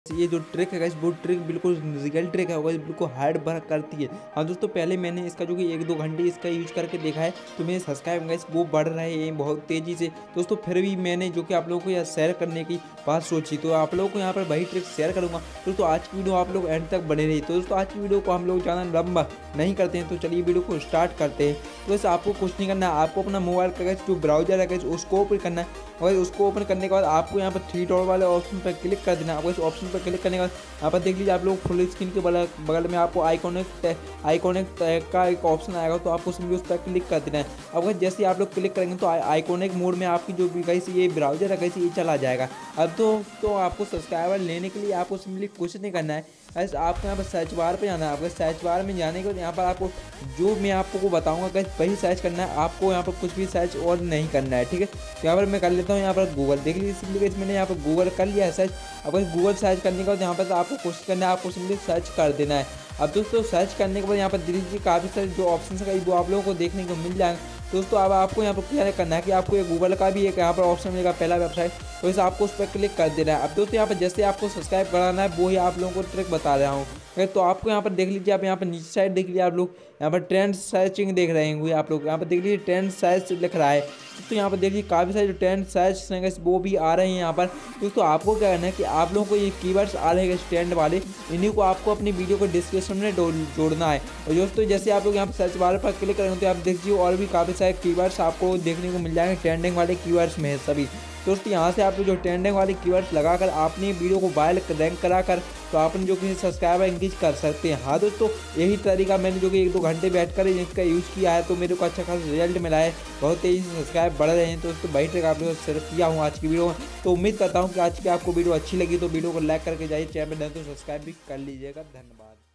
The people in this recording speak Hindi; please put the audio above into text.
ये जो ट्रिक है गाइस वो ट्रिक बिल्कुल रियल ट्रिक है गाइस, बिल्कुल हार्ड वर्क करती है। हाँ दोस्तों, पहले मैंने इसका जो कि 1-2 घंटे इसका यूज करके देखा है, तो मेरे सब्सक्राइब गाइस वो बढ़ रहे हैं बहुत तेज़ी से। दोस्तों फिर भी मैंने जो कि आप लोगों को यहाँ शेयर करने की बात सोची, तो आप लोगों को यहाँ पर वही ट्रिक शेयर करूँगा। दोस्तों आज की वीडियो आप लोग एंड तक बने रही। तो दोस्तों आज की वीडियो को हम लोग ज़्यादा लंबा नहीं करते हैं, तो चलिए वीडियो को स्टार्ट करते हैं। तो वैसे आपको कुछ नहीं करना है, आपको अपना मोबाइल का गाइस जो ब्राउजर है गाइस उसको ओपन करना है, और उसको ओपन करने के बाद आपको यहाँ पर 3 डॉट वाले ऑप्शन पर क्लिक कर देना है। आपको इस ऑप्शन पर क्लिक करने के बाद यहाँ पर देख लीजिए आप लोग फुल स्क्रीन के बगल में आपको आइकॉनिक का एक ऑप्शन आएगा, तो आपको सिंपली उस पर क्लिक कर देना है। अब जैसे ही आप लोग क्लिक करेंगे तो आइकॉनिक मोड में आपकी जो भी गाइस ये ब्राउजर है गाइस ये चला जाएगा। अब तो आपको सब्सक्राइबर लेने के लिए आपको सिंपली कुछ नहीं करना है गाइस, आपको यहाँ पर सर्च बार पे जाना है। आपको सर्च बार में जाने के बाद यहाँ पर आपको जो मैं आपको बताऊंगा गाइस वही सर्च करना है, आपको यहाँ पर कुछ भी सर्च और नहीं करना है, ठीक है। तो यहाँ पर मैं कर लेता हूँ यहाँ पर गूगल, देख लीजिए सिंपली गाइस मैंने यहाँ पर गूगल कर लिया है सर्च। अब गूगल सर्च करने के बाद यहाँ पर आपको कुछ करना है, आपको सिंपली सर्च कर देना है। अब दोस्तों सर्च करने के बाद यहाँ पर देख लीजिए काफ़ी सारे जो ऑप्शन है वो आप लोगों को देखने को मिल जाएंगे। दोस्तों अब आपको यहाँ पर क्या करना है कि आपको ये गूगल का भी एक यहाँ पर ऑप्शन मिलेगा पहला वेबसाइट, तो इसे आपको उस पर क्लिक कर देना है। अब दोस्तों यहाँ पर जैसे आपको सब्सक्राइब कराना है वो ही आप लोगों को ट्रिक बता रहा हूँ। तो आपको यहाँ पर देख लीजिए, आप यहाँ पर नीचे साइड देख लीजिए, आप लोग यहाँ पर ट्रेंड सर्चिंग देख रहे होंगे, आप लोग यहाँ पर देख लीजिए ट्रेंड सर्च लिख रहा है। तो यहाँ पर देखिए काफ़ी सारे जो ट्रेंड सर्च हैं वो भी आ रहे हैं यहाँ पर। दोस्तों आपको क्या करना है कि आप लोगों को ये कीवर्ड्स आ रहे हैं ट्रेंड वाले, इन्हीं को आपको अपनी वीडियो को डिस्क्रिप्शन में जोड़ना है। और दोस्तों जैसे आप लोग यहाँ पर सर्च बार पर क्लिक करेंगे तो आप देखिए और भी काफ़ी सारे कीवर्ड्स आपको देखने को मिल जाएंगे, ट्रेंडिंग वाले कीवर्ड्स में है सभी। दोस्तों यहाँ से आप जो ट्रेंडिंग वाले कीवर्ड्स लगाकर आपने वीडियो को वायरल रैंक कराकर तो आपने जो कि सब्सक्राइबर इंक्रीज कर सकते हैं। हाँ दोस्तों, यही तरीका मैंने जो कि 1-2 घंटे बैठकर इसका यूज़ किया है, तो मेरे को अच्छा खासा रिजल्ट मिला है, बहुत तेज़ी से सब्सक्राइब बढ़ रहे हैं। तो दोस्तों वही ट्रिक आप लोगों से शेयर किया हूँ आज की वीडियो में। तो उम्मीद करता हूँ कि आज की आपको वीडियो अच्छी लगी, तो वीडियो को लाइक करके जाइए, चैनल पर नहीं तो सब्सक्राइब भी कर लीजिएगा। धन्यवाद।